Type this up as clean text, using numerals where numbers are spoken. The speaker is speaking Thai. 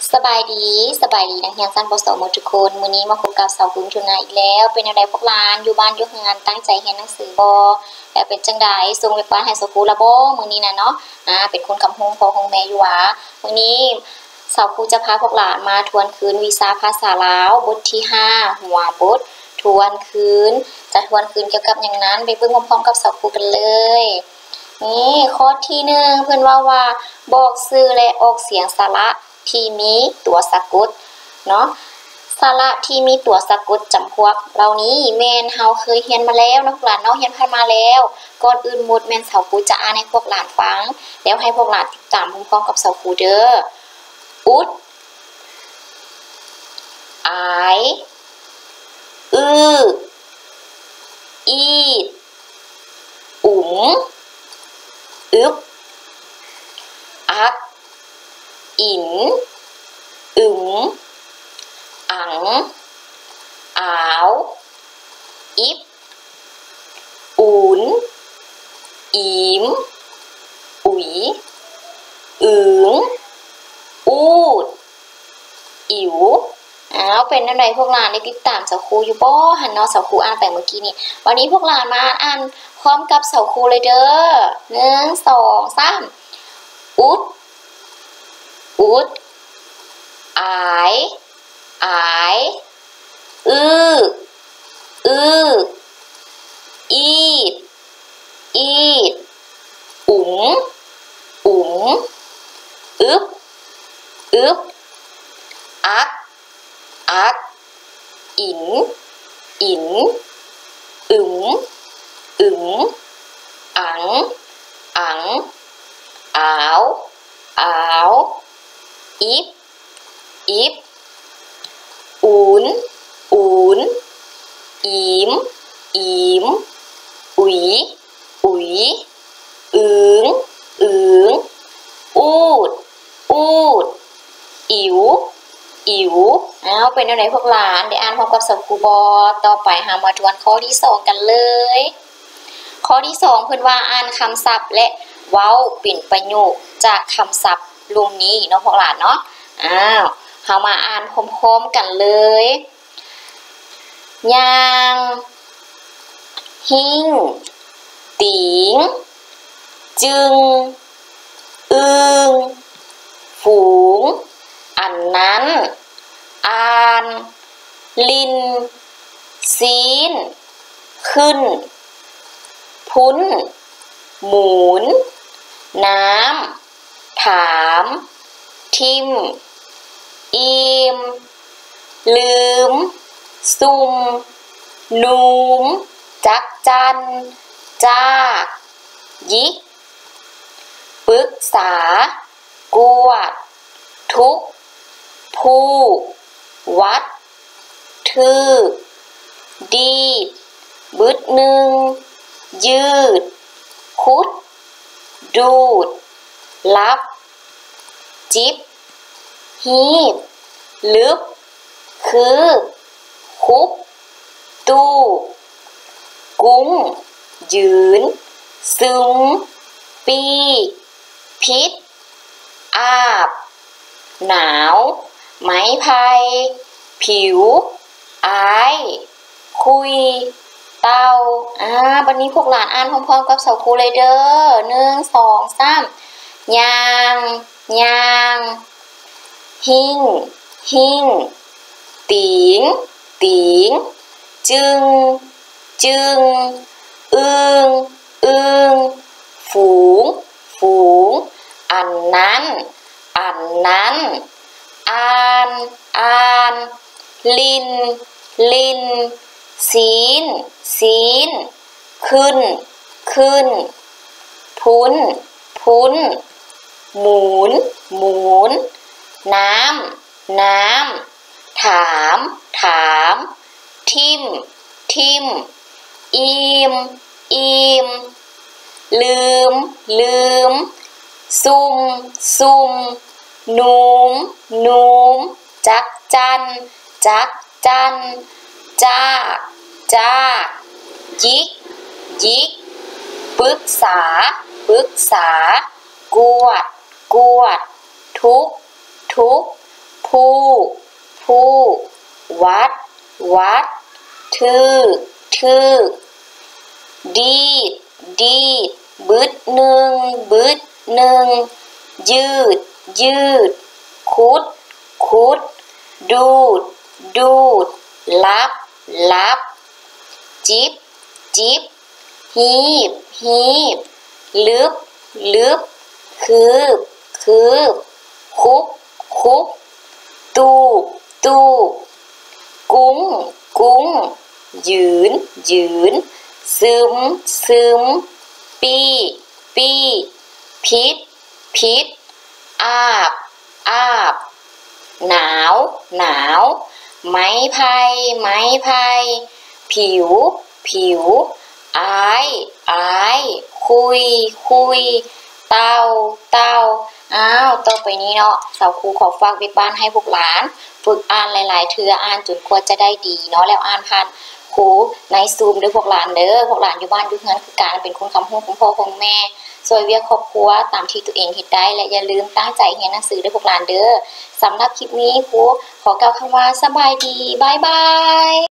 สบายดีนักเรียนชั้นป .2 หมดทุกคนมื้อนี้มาพบกับสาวพึ่งทุนนาอีกแล้วเป็นจังได๋พวกหลานอยู่บ้านอยู่งานตั้งใจเรียนหนังสือบ่แล้วเป็นจังได๋ส่งเว็บบ้านให้สครูละบ่มื้อนี้น่ะเนาะเป็นคนกำฮงพ่อของแม่อยู่หว่ามื้อนี้สาวครูจะพาพวกหลานมาทวนคืนวิชาภาษาลาวบทที่5หัวบททวนคืนจะทวนคืนเกี่ยวกับหยังนั้นไปเบิ่งพร้อมๆกับสาวครูกันเลยนี่ข้อที่1เพิ่นว่าบอกชื่อและออกเสียงสระที่มีตัวสะกดเนาะสระที่มีตัวสะกดจำพวกเหล่านี้แม่นเฮาเคยเรียนมาแล้วเนาะพวกหลานเนาะเรียนผ่านมาแล้วก่อนอื่นหมดแม่นเสาครูจะอ่านให้พวกหลานฟังแล้วให้พวกหลานติดตามพร้อมๆกับเสาครูเด้ออุดอายอีดอุ๋มอึบอักอินอึ๋มอังอาวอิบอูนอิมอุ๋ยอึงอูดอิ๋วเป็นจังได๋พวกหลานได้ติดตามเสาครูอยู่บ่หั่นเนาะเสาครูอ่านไปเมื่อกี้นี่วันนี้พวกหลานมาอ่านพร้อมกับเสาครูเลยเด้อ1 2 3อุดอายอีดอุ๋มอึบอักอินอึ๋มอังอาวอิบอูนอิมอุ๋ยอึงอูดอิ๋วเป็นจังได๋พวกหลานได้อ่านพร้อมกับเสาครูบ่ต่อไปเฮามาทวนข้อที่2กันเลยข้อที่2เพิ่นว่าอ่านคำศัพท์และเว้าเป็นประโยคจากคำศัพท์ลงนี้เนาะพวกหลานเนาะเฮามาอ่านพร้อมๆกันเลยยางหิ้งติงจึงอึงฝูงอันนั้นอ่านลินซีนขึ้นพุ้นหมุนน้ำถามทิมอิมลืมซุ่มนูมจักจันจากยิกปรึกษากวดทุกผู้วัดทื่อดีบึดหนึ่งยืดคุดดูดลับจิบฮีบลึบคือคุบตู้กุ้งยืนซึมปีพิษอาบหนาวไม้ไผ่ผิวอายคุยเต้าบัดนี้พวกหลานอ่านพร้อมๆกับเสาครูเลยเด้อ1 2 3ยางหิ้งติงจึงอึงฝูงอันนั้นอ่านลินศีลขึ้นพุ้นหมุนน้ำถามทิมอิมลืมซุ่มนูมจักจันจากยิกปรึกษากวดทุกผู้วัดทื่อดีดบึดหนึ่งยืดคุดดูดลับจิบหีบลึบคืบคุบตูบกุ้งยืนซึมปีพิษอาบหนาวไม้ไผ่ผิวอายคุยเต่าต่อไปนี้เนาะสาวครูขอฝากเว็บบ้านให้พวกหลานฝึกอ่านหลายๆเทื่ออ่านจนกว่าจะได้ดีเนาะแล้วอ่านผ่านครูในซูมด้วยพวกหลานเด้อพวกหลานอยู่บ้านอยู่เฮือนคือการเป็นคนคำฮู้ของพ่อของแม่ซอยเวียกครอบครัวตามที่ตัวเองเฮ็ดได้และอย่าลืมตั้งใจเรียนหนังสือด้วยพวกหลานเด้อสำหรับคลิปนี้ครูขอกล่าวคำว่าสบายดีบ๊ายบาย